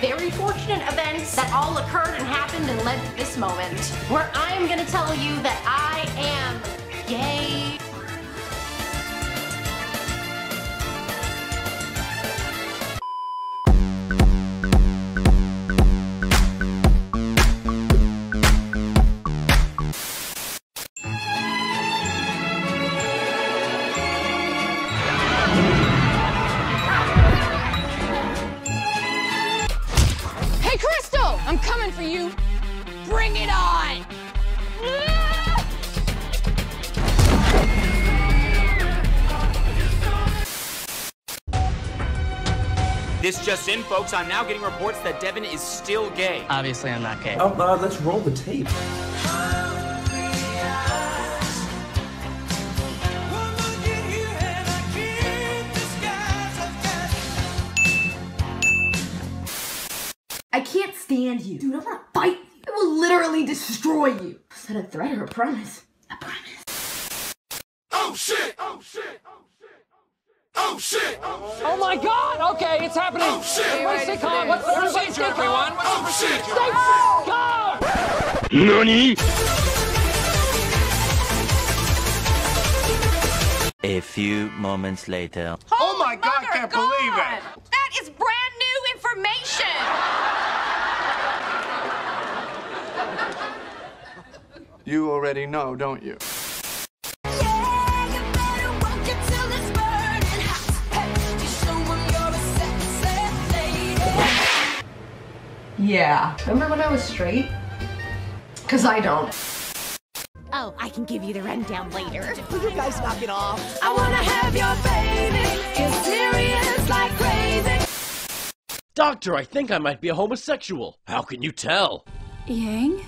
very fortunate events that all occurred and happened and led to this moment, where I am gonna tell you that I am gay. I'm coming for you. Bring it on! This just in, folks. I'm now getting reports that Devin is still gay. Obviously, I'm not gay. Oh, let's roll the tape. I can't stand you. Dude, I wanna fight you. I will literally destroy you. Is that a threat or a promise? A promise. Oh shit! Oh shit! Oh shit! Oh shit! Oh my god! Okay, it's happening! Oh shit! Stay calm. What's the procedure, everyone? What's the procedure? Stay calm! NANI? A few moments later. Oh my god, I can't believe it! That is brand new information! You already know, don't you? Yeah. Remember when I was straight? Cause I don't. Oh, I can give you the rundown later. Will you guys knock it off? I wanna have your baby. Get serious like crazy. Doctor, I think I might be a homosexual. How can you tell? Yang?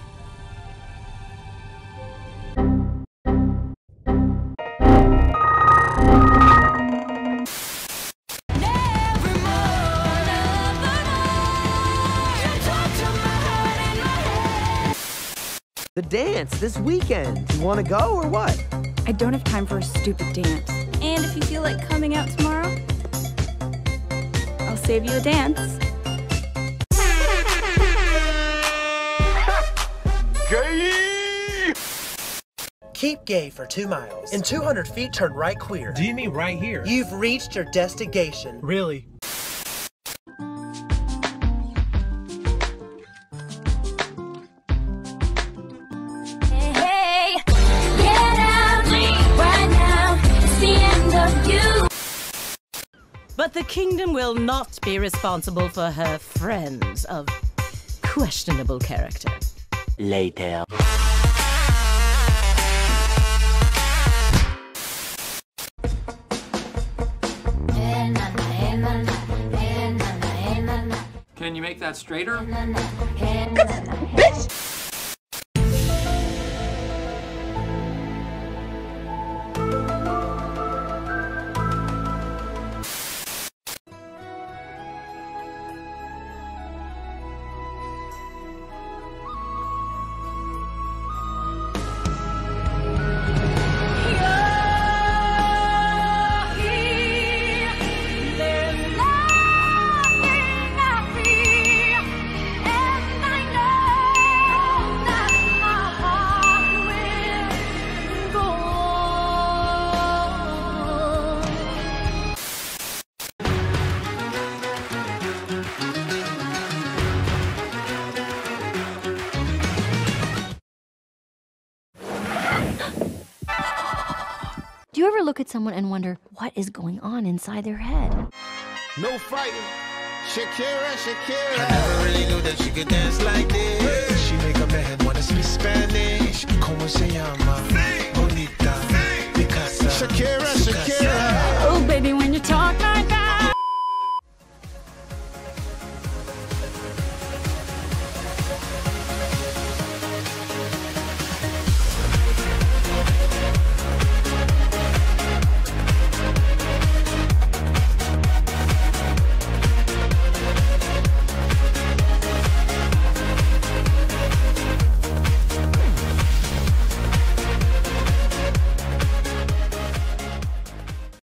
The dance this weekend. You want to go or what? I don't have time for a stupid dance. And if you feel like coming out tomorrow, I'll save you a dance. Gay! Keep gay for 2 miles. In 200 feet, turn right queer. Do you mean right here? You've reached your destination. Really? But the kingdom will not be responsible for her friends of questionable character. Later. Can you make that straighter? Bitch! Do you ever look at someone and wonder what is going on inside their head? No fighting. Shakira, Shakira. I never really knew that she could dance like this. She make a man wanna speak Spanish. Como se llama? Bonita. Picasa. Shakira, Shakira.